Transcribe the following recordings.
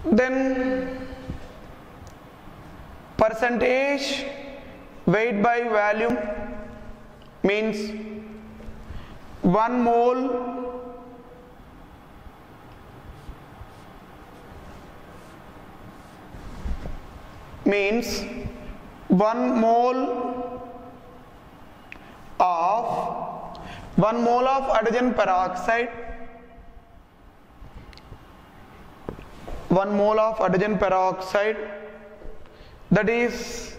Then percentage weight by volume means 1 mole means 1 mole of hydrogen peroxide, 1 mole of hydrogen peroxide, that is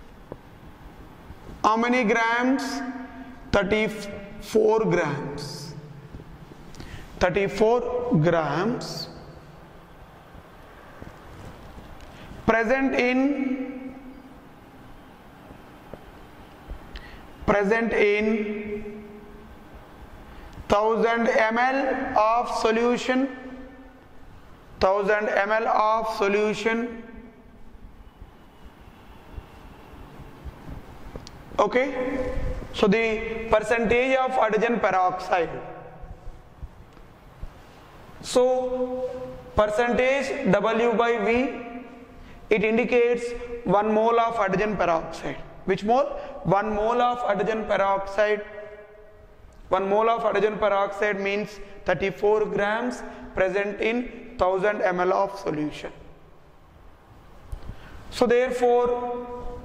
how many grams? 34 grams. 34 grams present in 1000 ml of solution, 1000 ml of solution. Okay, so the percentage of hydrogen peroxide. So percentage W by V, it indicates 1 mole of hydrogen peroxide. Which mole? 1 mole of hydrogen peroxide. 1 mole of hydrogen peroxide means 34 grams present in 1000 ml of solution. So therefore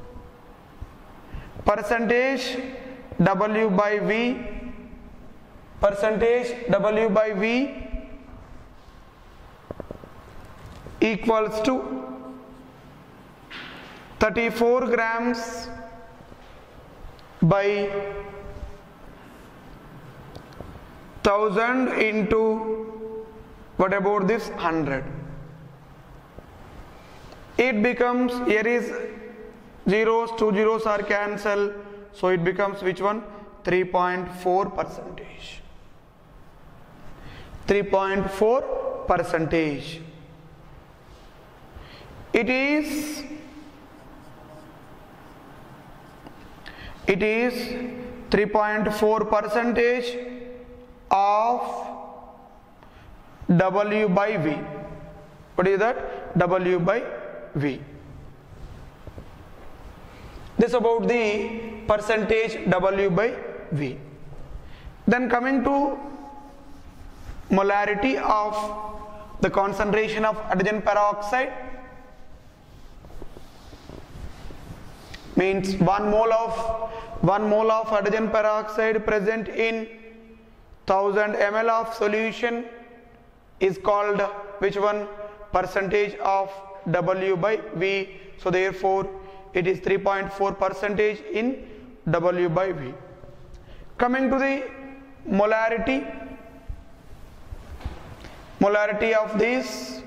percentage W by V, percentage W by V equals to 34 grams by 1000 into, what about this, 100? It becomes, here is zeros, 2 zeros are cancelled, so it becomes which one? 3.4 percentage. 3.4 percentage. It is 3.4 percentage of W by V. What is that? W by V. This about the percentage W by V. Then coming to molarity of the concentration of hydrogen peroxide, means 1 mole of hydrogen peroxide present in 1000 ml of solution is called which one? Percentage of W by V. So therefore it is 3.4 percentage in W by V. Coming to the molarity of this,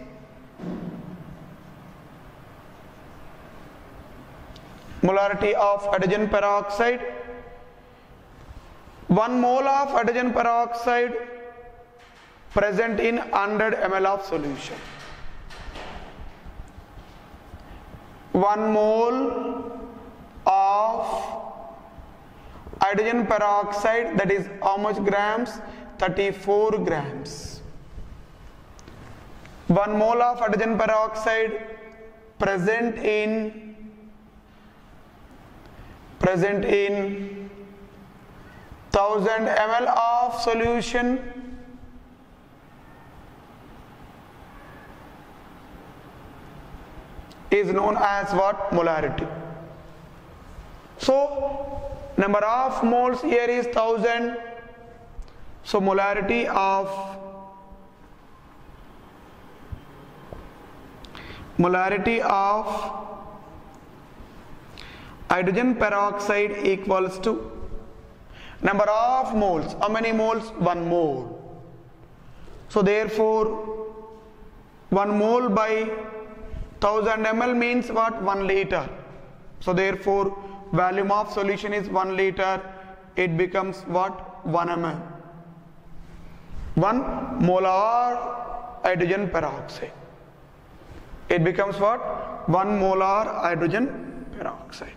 molarity of hydrogen peroxide, 1 mole of hydrogen peroxide present in 100 ml of solution. 1 mole of hydrogen peroxide, that is how much grams? 34 grams. 1 mole of hydrogen peroxide present in 1000 ml of solution is known as what? Molarity. So number of moles here is 1000. So molarity of hydrogen peroxide equals to number of moles. How many moles? 1 mole. So therefore 1 mole by 1000 ml means what? 1 liter. So therefore volume of solution is 1 liter. It becomes what? 1 ml. 1 molar hydrogen peroxide. It becomes what? 1 molar hydrogen peroxide.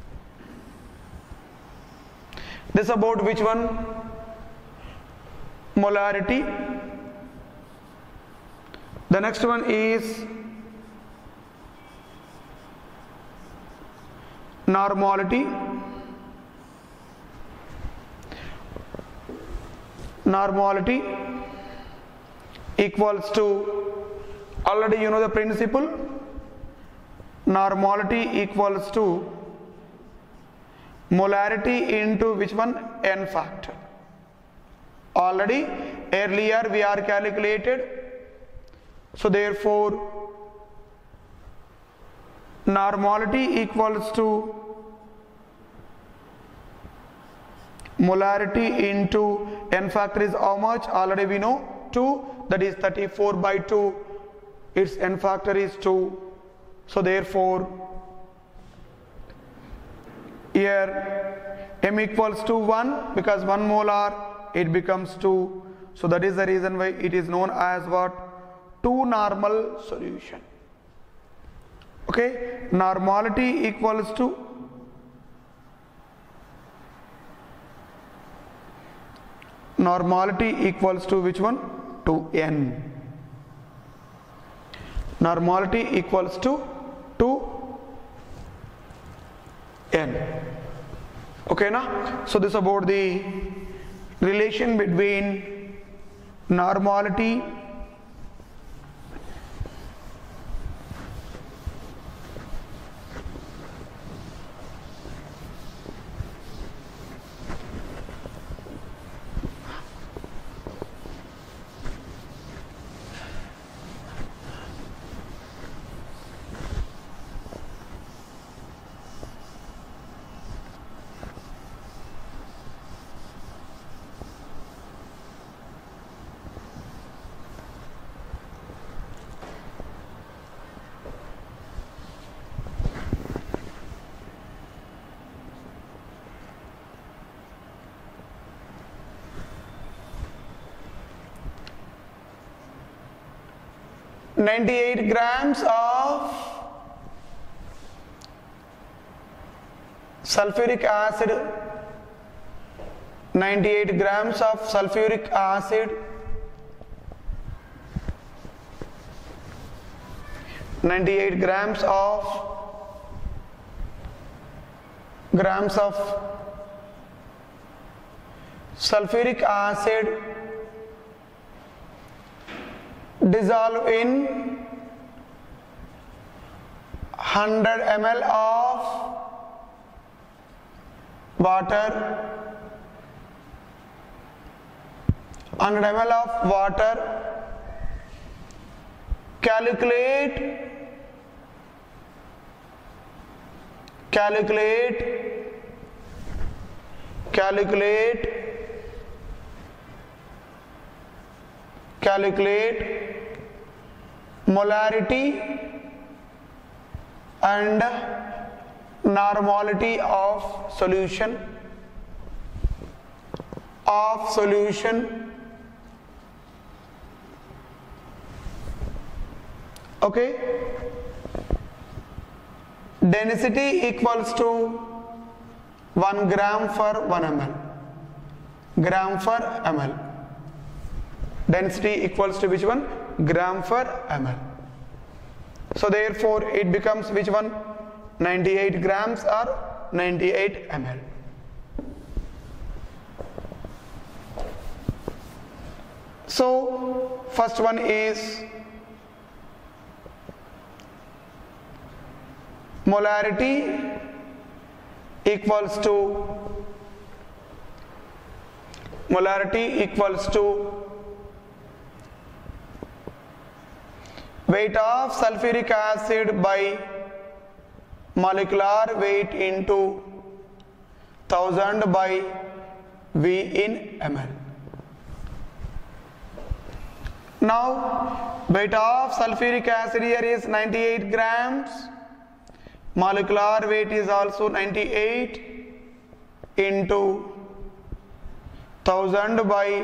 This about which one? Molarity. The next one is normality equals to, already you know the principle, normality equals to molarity into which one? N factor. Already earlier we are calculated, so therefore normality equals to molarity into N factor is how much? Already we know 2, that is 34 by 2, its N factor is 2. So therefore here M equals to 1, because 1 molar it becomes 2. So that is the reason why it is known as what? 2 normal solution. Okay, normality equals to which one? To N. Normality equals to N. Okay na? So this is about the relation between normality .98 grams of sulfuric acid, 98 grams of sulfuric acid, 98 grams of sulfuric acid dissolve in 100 ml of water, 100 ml of water. Calculate molarity and normality of solution okay. Density equals to 1 gram for 1 ml, density equals to which one? Gram per ml. So therefore it becomes which one? 98 grams or 98 ml. So first one is molarity equals to weight of sulfuric acid by molecular weight into 1000 by V in ml. Now weight of sulfuric acid here is 98 grams, molecular weight is also 98 into 1000 by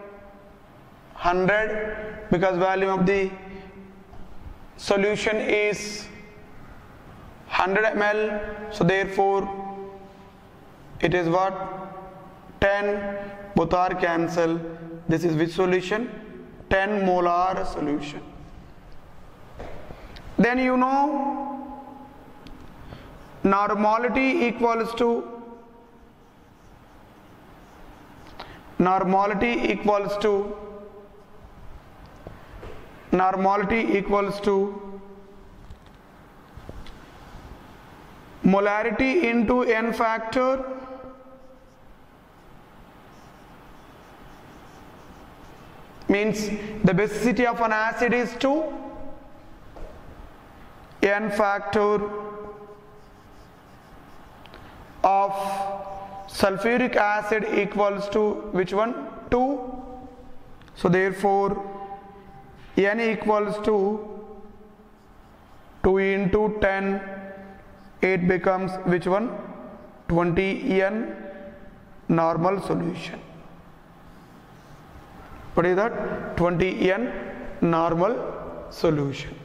100, because value of the solution is 100 ml, so therefore it is what? 10, both are cancel. This is which solution? 10 molar solution. Then you know normality equals to molarity into n factor means the basicity of an acid is 2, n factor of sulfuric acid equals to which one? 2. So therefore n equals to 2 into 10, it becomes which one? 20n normal solution. What is that? 20n normal solution.